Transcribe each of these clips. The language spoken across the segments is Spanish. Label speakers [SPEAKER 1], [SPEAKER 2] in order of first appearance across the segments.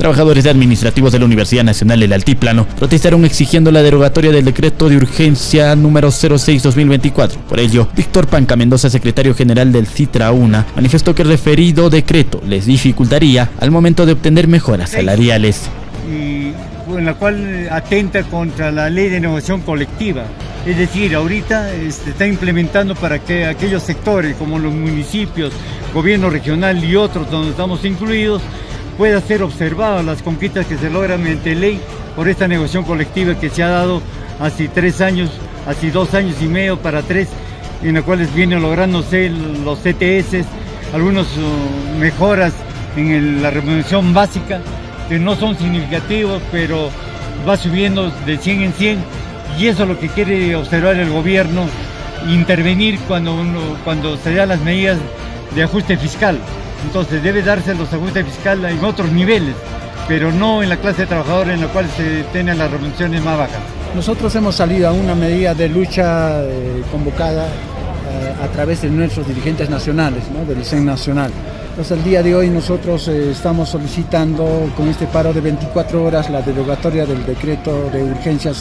[SPEAKER 1] Trabajadores administrativos de la Universidad Nacional del Altiplano protestaron exigiendo la derogatoria del decreto de urgencia número 06/2024. Por ello, Víctor Panca Mendoza, secretario general del CITRA UNA, manifestó que el referido decreto les dificultaría al momento de obtener mejoras salariales.
[SPEAKER 2] Y en la cual atenta contra la ley de negociación colectiva. Es decir, ahorita se está implementando para que aquellos sectores como los municipios, gobierno regional y otros donde estamos incluidos, pueda ser observadas las conquistas que se logran mediante ley por esta negociación colectiva que se ha dado hace 3 años, hace 2 años y medio para 3, en la cuales vienen lográndose los CTS, algunas mejoras en la remuneración básica, que no son significativos, pero va subiendo de 100 en 100, y eso es lo que quiere observar el gobierno, intervenir cuando se dan las medidas de ajuste fiscal. Entonces debe darse los ajustes fiscales en otros niveles, pero no en la clase de trabajadores en la cual se tienen las remuneraciones más bajas.
[SPEAKER 3] Nosotros hemos salido a una medida de lucha convocada a través de nuestros dirigentes nacionales, ¿no? Del CEN nacional. Entonces el día de hoy nosotros estamos solicitando con este paro de 24 horas la derogatoria del decreto de urgencia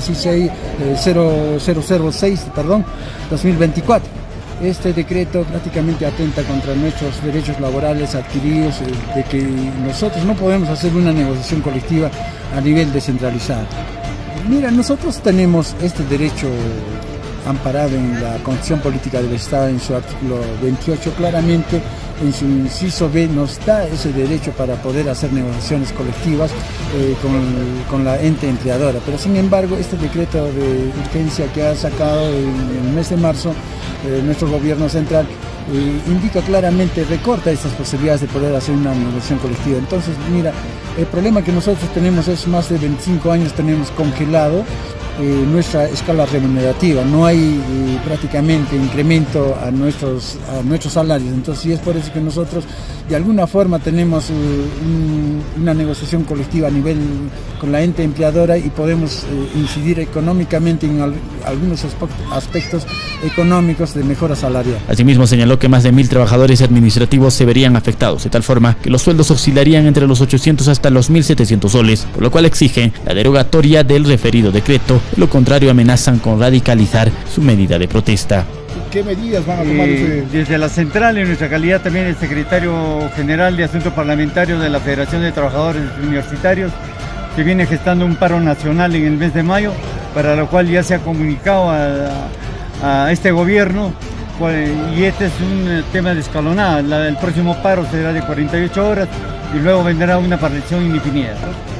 [SPEAKER 3] 2024. Este decreto prácticamente atenta contra nuestros derechos laborales adquiridos, de que nosotros no podemos hacer una negociación colectiva a nivel descentralizado. Mira, nosotros tenemos este derecho amparado en la Constitución Política del Estado, en su artículo 28, claramente en su inciso B nos da ese derecho para poder hacer negociaciones colectivas con la ente empleadora. Pero sin embargo, este decreto de urgencia que ha sacado en el mes de marzo nuestro gobierno central indica claramente, recorta estas posibilidades de poder hacer una negociación colectiva. Entonces, mira, el problema que nosotros tenemos es más de 25 años tenemos congelado nuestra escala remunerativa, no hay prácticamente incremento a nuestros salarios. Entonces, es por eso que nosotros de alguna forma tenemos una negociación colectiva a nivel con la ente empleadora y podemos incidir económicamente en algunos aspectos económicos de mejora salarial.
[SPEAKER 1] Asimismo, señaló que más de 1000 trabajadores administrativos se verían afectados, de tal forma que los sueldos oscilarían entre los 800 hasta los 1700 soles, por lo cual exigen la derogatoria del referido decreto. De lo contrario, amenazan con radicalizar su medida de protesta.
[SPEAKER 4] ¿Qué medidas van a tomar ustedes?
[SPEAKER 2] Desde la central, en nuestra calidad también de secretario general de Asuntos Parlamentarios de la Federación de Trabajadores Universitarios, se viene gestando un paro nacional en el mes de mayo, para lo cual ya se ha comunicado a este gobierno, y este es un tema de escalonada. El próximo paro será de 48 horas y luego vendrá una paralización indefinida.